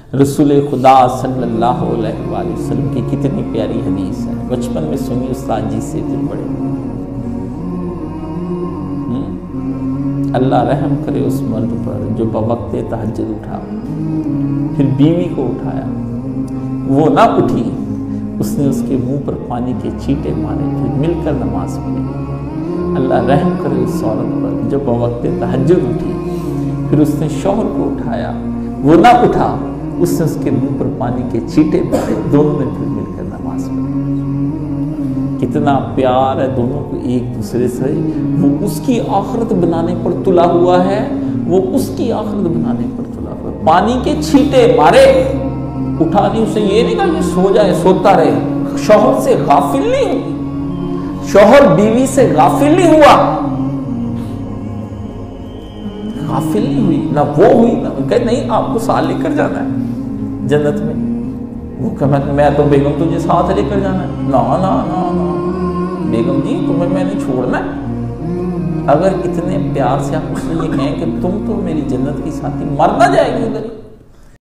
رسول خدا صلی اللہ علیہ وآلہ وسلم کی کتنی پیاری حدیث ہے، بچپن میں سنی استاد جی سے دل بڑے۔ اللہ رحم کرے اس مرد پر جو بوقت تہجد اٹھا، پھر بیوی کو اٹھایا، وہ نہ اٹھی، اس نے اس کے منہ پر پانی کے چھینٹے مارے، پھر مل کر نماز پڑھی۔ اللہ رحم کرے اس عورت پر جو بوقت تہجد اٹھی، پھر اس نے شوہر کو اٹھایا، وہ نہ اٹھا، اس نے اس کے منہ پر پانی کے چھینٹے مارے، دونوں نے پھر مل کر نماز پڑھی۔ کتنا پیار ہے دونوں کو ایک دوسرے سے، وہ اس کی آخرت بنانے پر تلا ہوا ہے، وہ اس کی آخرت بنانے پر تلا ہوا ہے۔ پانی کے چھینٹے مارے، اٹھا نہیں، اسے یہ نہیں کہا کہ سو جائے، سوتا رہے، شوہر سے غافل نہیں ہوئی، شوہر بیوی سے غافل نہیں ہوا، غافل نہیں ہوئی، نہ وہ ہوئی نہ کہ نہیں آپ کو ساتھ لے کر جانا ہے جنت میں، وہ کہ میں تو بیگم تجھے ساتھ لے کر جانا ہے، نا نا نا نا بیگم جی تمہیں میں نے چھوڑنا ہے۔ اگر اتنے پیار سے آپ اس سے یہ کہیں کہ تم تو میری جنت کی ساتھی، مر نہ جائے گی ادھر،